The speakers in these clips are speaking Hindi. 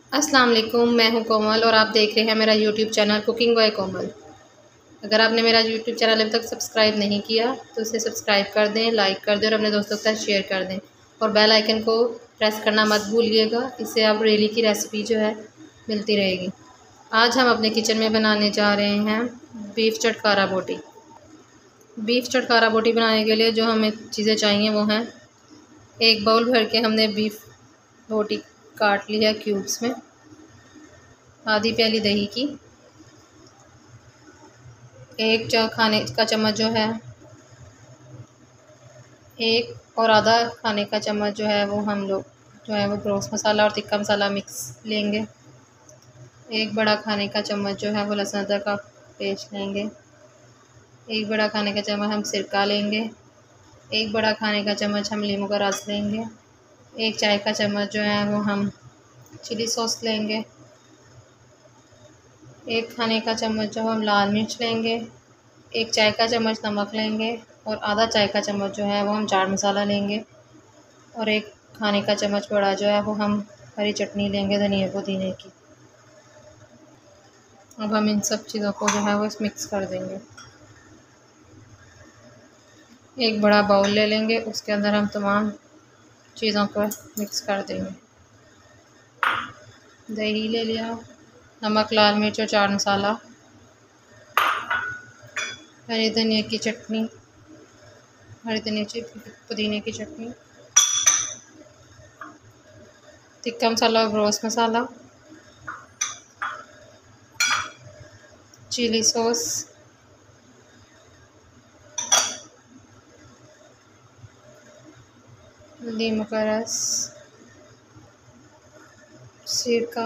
अस्सलाम वालेकुम, मैं हूं कोमल और आप देख रहे हैं मेरा YouTube channel cooking by Komal. अगर आपने मेरा यूट्यूब चैनल अभी तक सब्सक्राइब नहीं किया तो उसे सब्सक्राइब कर दें, लाइक कर दें और अपने दोस्तों के साथ शेयर कर दें और बेल आइकन को प्रेस करना मत भूलिएगा। इससे आप डेली की रेसिपी जो है मिलती रहेगी। आज हम अपने किचन में बनाने जा रहे हैं बीफ चटकारा बोटी। बीफ चटकारा बोटी बनाने के लिए जो हमें चीज़ें चाहिए वो हैं, एक बाउल भर के हमने बीफ बोटी काट लिया क्यूब्स में, आधी प्याली दही की, एक खाने का चम्मच जो है, एक और आधा खाने का चम्मच जो है वो हम लोग जो है वो ग्रोस मसाला और तिक्का मसाला मिक्स लेंगे। एक बड़ा खाने का चम्मच जो है वो लहसुन अदरक का पेस्ट लेंगे। एक बड़ा खाने का चम्मच हम सिरका लेंगे। एक बड़ा खाने का चम्मच हम नींबू का रस लेंगे। एक चाय का चम्मच जो है वो हम चिली सॉस लेंगे। एक खाने का चम्मच जो हम लाल मिर्च लेंगे। एक चाय का चम्मच नमक लेंगे और आधा चाय का चम्मच जो है वो हम चाट मसाला लेंगे और एक खाने का चम्मच बड़ा जो है वो हम हरी चटनी लेंगे धनिया पुदीने की। अब हम इन सब चीज़ों को जो है वो मिक्स कर देंगे। एक बड़ा बाउल ले लेंगे, उसके अंदर हम तमाम चीज़ों को मिक्स कर देंगे। दही ले लिया, नमक, लाल मिर्च और चाट मसाला, हरी धनिया की चटनी, हरी धनिया की पुदीने की चटनी, तिक्का मसाला और ग्रोस मसाला, चिली सॉस, नींबू का रस, सिरका,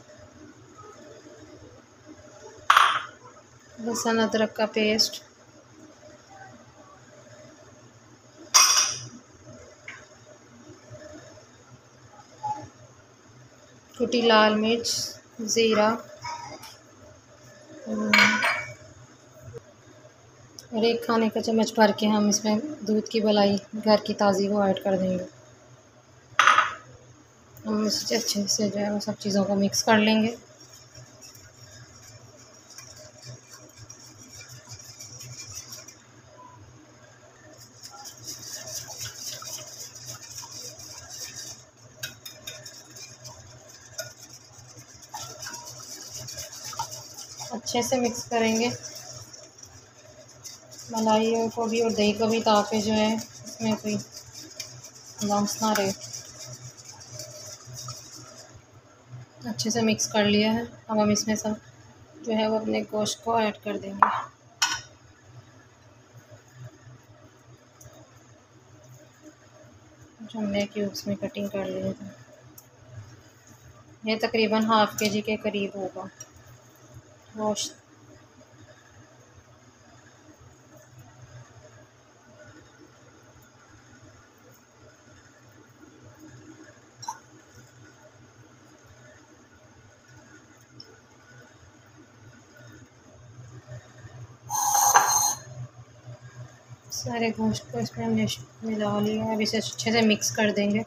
लहसुन अदरक का पेस्ट, कुटी लाल मिर्च, ज़ीरा और एक खाने का चम्मच भर के हम इसमें दूध की मलाई घर की ताज़ी वो ऐड कर देंगे। हम इसे अच्छे से जो है वो सब चीज़ों को मिक्स कर लेंगे। अच्छे से मिक्स करेंगे मलाई को भी और दही को भी, ताकि जो है इसमें कोई लम्स ना रहे। अच्छे से मिक्स कर लिया है। अब हम इसमें सब जो है वो अपने गोश्त को ऐड कर देंगे। जो हमने क्यूब्स में कटिंग कर लिए थे, ये तकरीबन हाफ़ के जी के करीब होगा गोश्त। सारे गोश्त को इसमें हमने मिला लिया है। अब इसे अच्छे से मिक्स कर देंगे।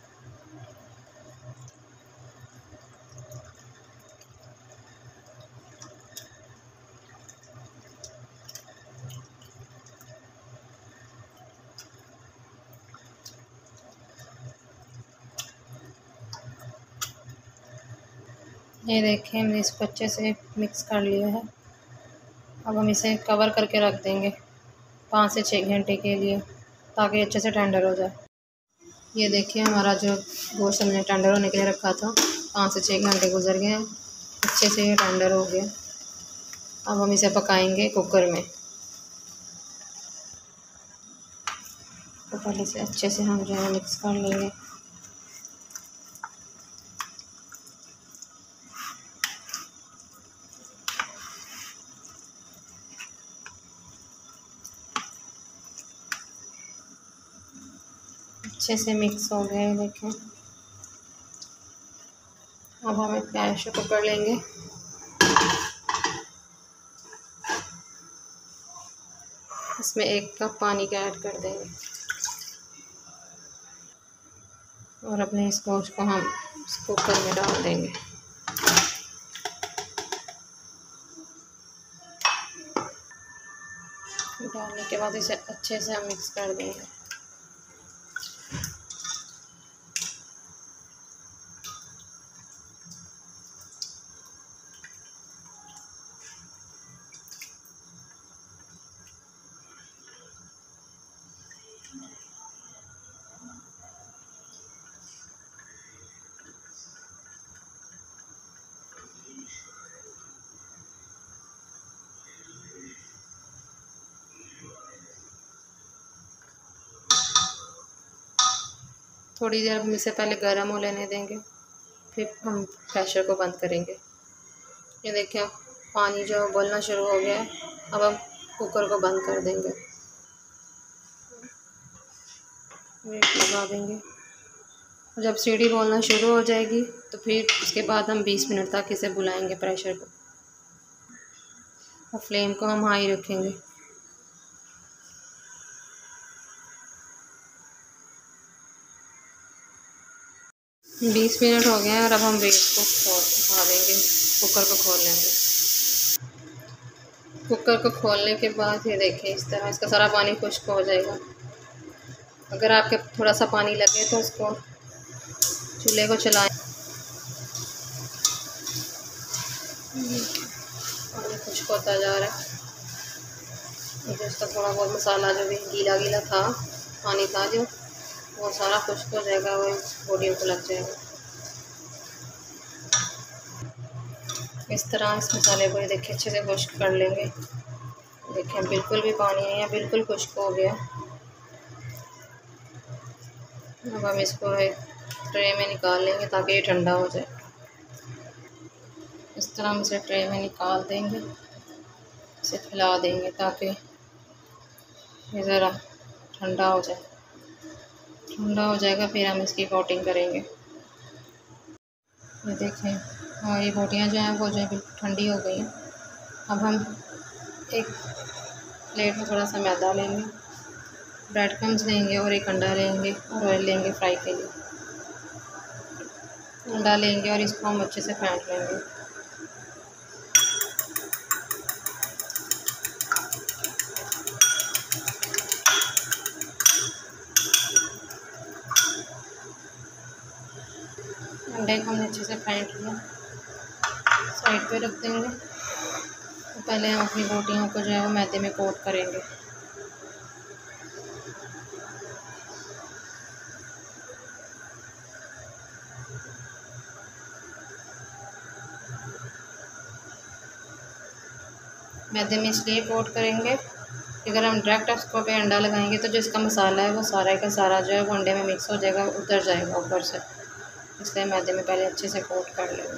ये देखें, हमने इसको अच्छे से मिक्स कर लिया है। अब हम इसे कवर करके रख देंगे 5 से 6 घंटे के लिए, ताकि अच्छे से टेंडर हो जाए। ये देखिए, हमारा जो गोश्त हमने टेंडर होने के लिए रखा था, 5 से 6 घंटे गुजर गए हैं, अच्छे से ये टेंडर हो गया। अब हम इसे पकाएंगे कुकर में। तो पहले से अच्छे से हम जो है मिक्स कर लेंगे। अच्छे से मिक्स हो गए, देखें। अब हम एक प्रेशर कुकर लेंगे, इसमें 1 कप पानी का ऐड कर देंगे और अपने इस गोश्त को हम इस कुकर में डाल देंगे। डालने के बाद इसे अच्छे से हम मिक्स कर देंगे। थोड़ी देर हम इसे पहले गर्म हो लेने देंगे, फिर हम प्रेशर को बंद करेंगे। ये देखिए पानी जो उबलना शुरू हो गया है। अब हम कुकर को बंद कर देंगे, वेट लगा देंगे। जब सीढ़ी बोलना शुरू हो जाएगी तो फिर उसके बाद हम 20 मिनट तक इसे बुलाएंगे प्रेशर को, और फ्लेम को हम हाई रखेंगे। बीस मिनट हो गए हैं और अब हम वेट को उठा देंगे, कुकर को खोल लेंगे। कुकर को खोलने के बाद ये देखिए इस तरह इसका सारा पानी खुश्क हो जाएगा। अगर आपके थोड़ा सा पानी लगे तो उसको चूल्हे को चलाएं। पानी खुश्क होता जा रहा है। जो इसका थोड़ा बहुत मसाला जो भी गीला गीला था, पानी था जो, वो सारा खुश्क हो जाएगा, वो बोटियों को लग जाएगा। इस तरह इस मसाले को ये देखिए अच्छे से खुश्क कर लेंगे। देखिए बिल्कुल भी पानी नहीं है, बिल्कुल खुश्क हो गया। अब हम इसको एक ट्रे में निकाल लेंगे ताकि ये ठंडा हो जाए। इस तरह हम इसे ट्रे में निकाल देंगे, इसे फैला देंगे ताकि ये ज़रा ठंडा हो जाए। ठंडा हो जाएगा फिर हम इसकी कोटिंग करेंगे। ये देखें हमारी बोटियाँ जो हैं वो जो है बिल्कुल ठंडी हो गई हैं। अब हम एक प्लेट में थोड़ा सा मैदा लेंगे, ब्रेड क्रम्स लेंगे और एक अंडा लेंगे और ऑयल लेंगे फ्राई के लिए। अंडा लेंगे और इसको हम अच्छे से फेंट लेंगे। अंडे को हमने अच्छे से फेंट लिया, साइड पे रख देंगे। तो पहले हम अपनी बोटियों को जो है वो मैदे में कोट करेंगे। मैदे में इसलिए कोट करेंगे कि अगर हम डायरेक्ट उसको पे अंडा लगाएंगे तो जो इसका मसाला है वो सारा का सारा जो है वो अंडे में मिक्स हो जाएगा, उतर जाएगा ऊपर से। इसलिए मैदे में पहले अच्छे से कोट कर लेंगे।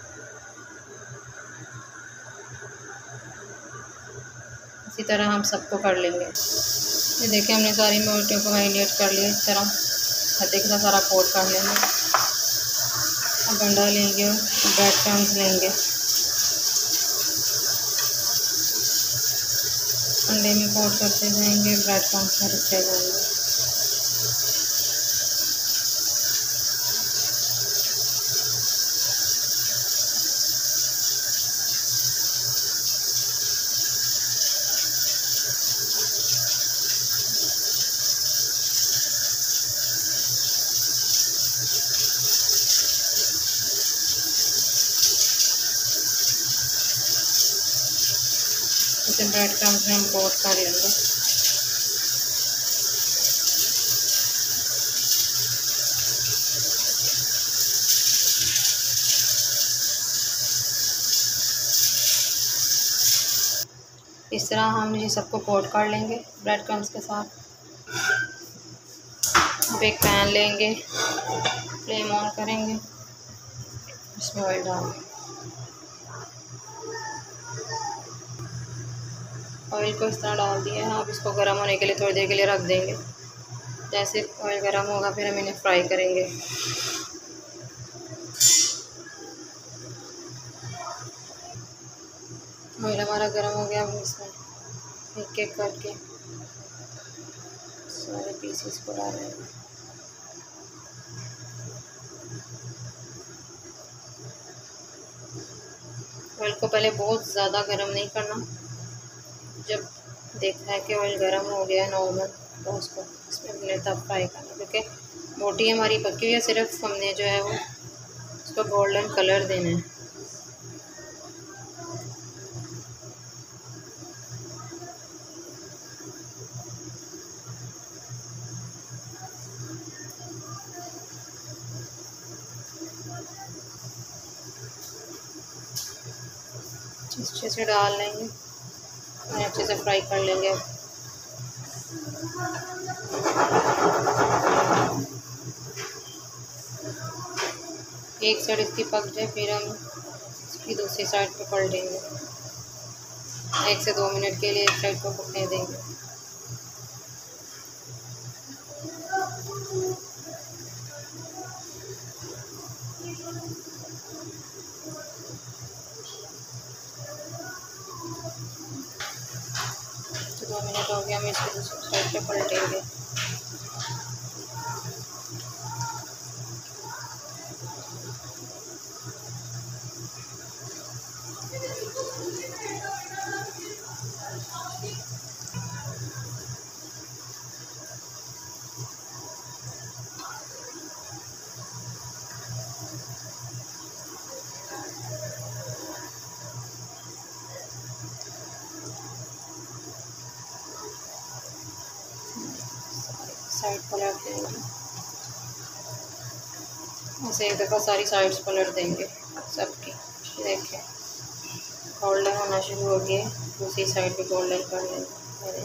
इसी तरह हम सबको कर लेंगे। ये देखिए हमने सारी बोटियों को मैरिनेट कर लिया। इस तरह मैदे के साथ सारा कोट कर लेंगे। अब अंडा लेंगे, ब्रेड क्रम्स लेंगे, अंडे में कोट करते जाएंगे, ब्रेड क्रम्स में रखते जाएंगे। इसे ब्रेड क्रम्स में हम कोट कर लेंगे। इस तरह हम ये सबको कोट कर लेंगे ब्रेड क्रम्स के साथ। अब एक पैन लेंगे, फ्लेम ऑन करेंगे, इसमें ऑयल डालेंगे। ऑयल को इस तरह डाल दिया है। अब इसको गर्म होने के लिए थोड़ी देर के लिए रख देंगे। जैसे ऑयल गर्म होगा फिर हम इन्हें फ्राई करेंगे। ऑयल हमारा गर्म हो गया। अब इसमें एक एक करके सारे पीसेस को डालेंगे। ऑयल को पहले बहुत ज़्यादा गर्म नहीं करना। जब देखा है कि ऑयल गर्म हो गया नॉर्मल, तो उसको इसमें हमने तब फ्राई करना, क्योंकि बोटी हमारी पकी हुई है, सिर्फ हमने जो है वो उसको गोल्डन कलर देना है। अच्छे से डाल लेंगे और अच्छे से फ्राई कर लेंगे। एक साइड इसकी पक जाए फिर हम इसकी दूसरी साइड पे पलटेंगे। 1 से 2 मिनट के लिए एक साइड को पकने देंगे। तो 2 मिनट हो गया, हम इसको दूसरी साइड पे पलटेंगे। साइड पलट देंगे, ऐसे एक दफ़ा सारी साइड्स पलट देंगे सबकी। देखिए गोल्डन होना शुरू हो गया, दूसरी साइड भी गोल्डन कर लेंगे।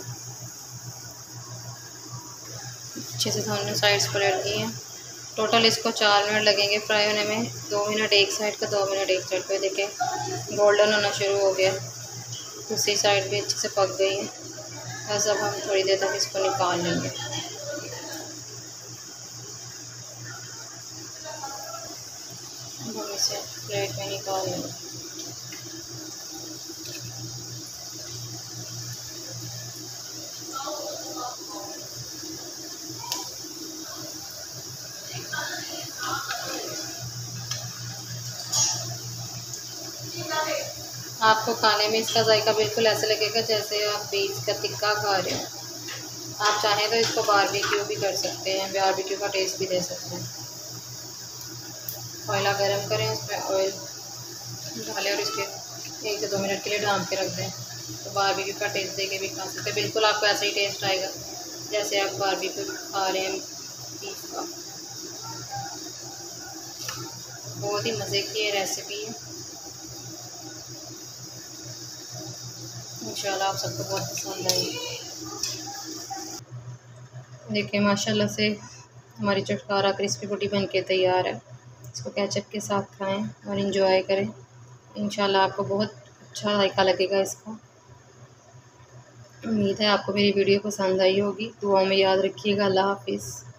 अच्छे से दोनों साइड्स पलट दी हैं। टोटल इसको 4 मिनट लगेंगे फ्राई होने में। 2 मिनट एक साइड का, 2 मिनट एक साइड पे। देखें गोल्डन होना शुरू हो गया, दूसरी साइड भी अच्छे से पक गई है। बस अब हम थोड़ी देर तक इसको निकाल लेंगे। हम इसे प्लेट में निकाल लेंगे। आपको खाने में इसका जायका बिल्कुल ऐसे लगेगा जैसे आप बीफ का टिक्का खा रहे हो। आप चाहें तो इसको बारबेक्यू भी कर सकते हैं, बारबेक्यू का टेस्ट भी दे सकते हैं। कोयला गरम करें, उसमें ऑयल डालें और इसके 1 से 2 मिनट के लिए ढाँप के रख दें, तो बारबेक्यू का टेस्ट दे के भी खा सकते हैं। बिल्कुल आपको ऐसा ही टेस्ट आएगा जैसे आप बारबेक्यू खा रहे हैं बीफ का। बहुत ही मज़े की ये रेसिपी है, इंशाल्लाह आप सबको बहुत पसंद आई। देखिए माशाल्लाह से हमारी चटकारा क्रिस्पी रोटी बन के तैयार है। इसको केचप के साथ खाएं और इंजॉय करें। इंशाल्लाह आपको बहुत अच्छा जायका लगेगा इसका। उम्मीद है आपको मेरी वीडियो पसंद आई होगी। दुआ में याद रखिएगा। अल्लाह हाफिज़।